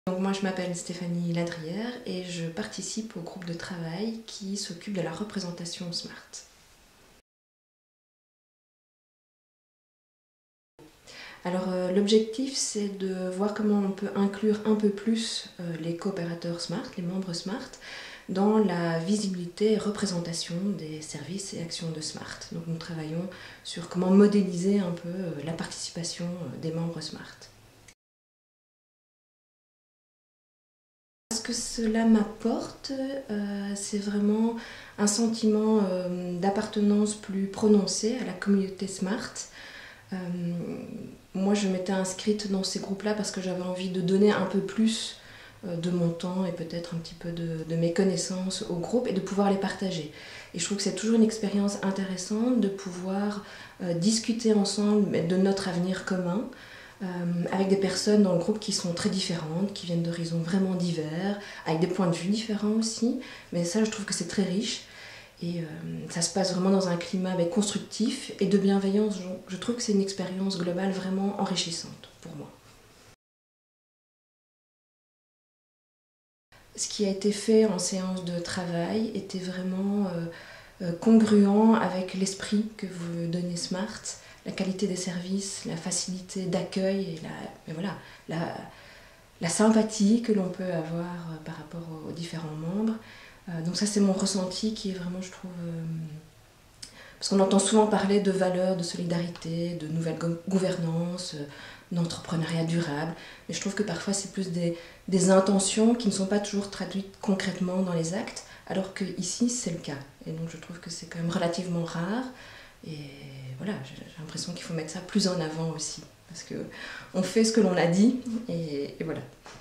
Donc moi je m'appelle Stéphanie Ladrière et je participe au groupe de travail qui s'occupe de la représentation SMART. Alors l'objectif c'est de voir comment on peut inclure un peu plus les coopérateurs SMART, les membres SMART, dans la visibilité et représentation des services et actions de SMART. Donc nous travaillons sur comment modéliser un peu la participation des membres SMART. Ce que cela m'apporte, c'est vraiment un sentiment d'appartenance plus prononcé à la communauté SMART. Moi, je m'étais inscrite dans ces groupes-là parce que j'avais envie de donner un peu plus de mon temps et peut-être un petit peu de mes connaissances au groupe et de pouvoir les partager. Et je trouve que c'est toujours une expérience intéressante de pouvoir discuter ensemble de notre avenir commun, avec des personnes dans le groupe qui sont très différentes, qui viennent d'horizons vraiment divers, avec des points de vue différents aussi. Mais ça, je trouve que c'est très riche. Et ça se passe vraiment dans un climat constructif et de bienveillance. Je trouve que c'est une expérience globale vraiment enrichissante pour moi. Ce qui a été fait en séance de travail était vraiment congruent avec l'esprit que vous donnez SMART, la qualité des services, la facilité d'accueil et la sympathie que l'on peut avoir par rapport aux différents membres. Donc ça c'est mon ressenti qui est vraiment, je trouve, parce qu'on entend souvent parler de valeurs, de solidarité, de nouvelle gouvernance, d'entrepreneuriat durable, mais je trouve que parfois c'est plus des intentions qui ne sont pas toujours traduites concrètement dans les actes, alors que ici c'est le cas. Et donc je trouve que c'est quand même relativement rare, et voilà, j'ai l'impression qu'il faut mettre ça plus en avant aussi, parce qu'on fait ce que l'on a dit, et voilà.